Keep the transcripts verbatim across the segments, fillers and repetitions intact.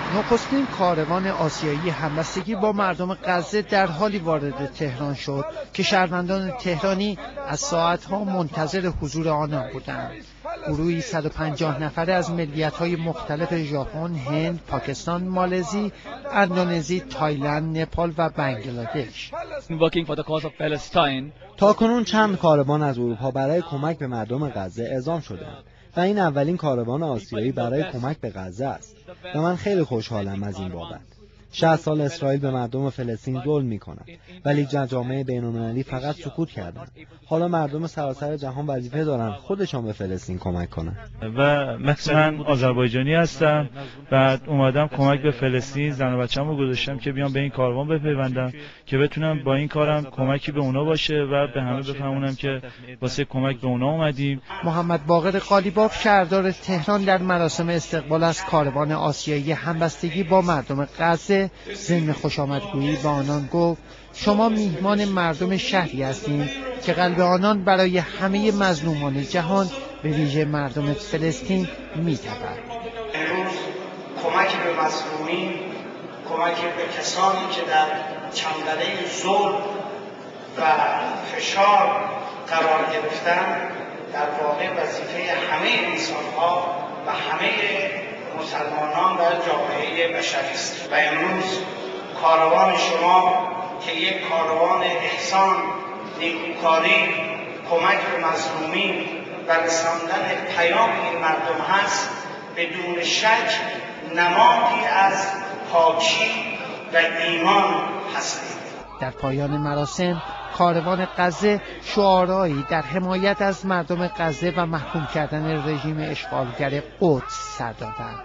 نخستین کاروان آسیایی همبستگی با مردم غزه در حالی وارد تهران شد که شهروندان تهرانی از ساعتها منتظر حضور آنان بودند. گروهی صد و پنجاه نفره از ملیت‌های مختلف ژاپن، هند، پاکستان، مالزی، اندونزی، تایلند، نپال و بنگلادش. تاکنون چند کاروان از اروپا برای کمک به مردم غزه اعزام شدند و این اولین کاروان آسیایی برای کمک به غزه است و من خیلی خوشحالم از این بابت. شصت سال اسرائیل به مردم فلسطین ظلم می‌کند ولی جامعه بین‌المللی فقط سکوت کردند. حالا مردم سراسر جهان وظیفه دارند خودشان به فلسطین کمک کنند. و مثلا آذربایجانی هستم، بعد اومدم کمک به فلسطین، زن و بچه‌مو گذاشتم که بیام به این کاروان بپیوندم که بتونم با این کارم کمکی به اونا باشه و به همه بفهمونم که واسه کمک به اونا اومدیم. محمد باقر قالیباف شهردار تهران در مراسم استقبال از کاروان آسیایی همبستگی با مردم غزه ضمن خوشامدگویی با آنان گفت شما میهمان مردم شهری هستید که قلب آنان برای همه مظلومان جهان به ویژه مردم فلسطین می‌تپد. امروز کمک به مظلومین، کمک به کسانی که در چنگره ظلم و فشار قرار گرفتن در واقع وظیفه همه انسان‌ها و همه مسلمانان و جامعه بشری است و امروز کاروان شما که یک کاروان احسان، نیکوکاری، کمک به مظلومین و رساندن پیام این مردم هست، بدون شک نمادی از پاکی و ایمان هستید. در پایان مراسم کاروان غزه شعارهایی در حمایت از مردم غزه و محکوم کردن رژیم اشغالگر قدس سر دادند.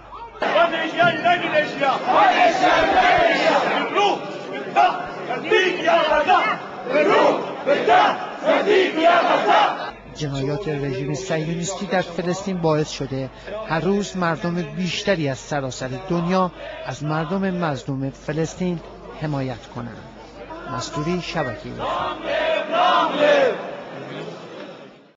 جنایات رژیم صهیونیستی در فلسطین باعث شده هر روز مردم بیشتری از سراسر دنیا از مردم مظلوم فلسطین حمایت کنند. مستوری، شبکه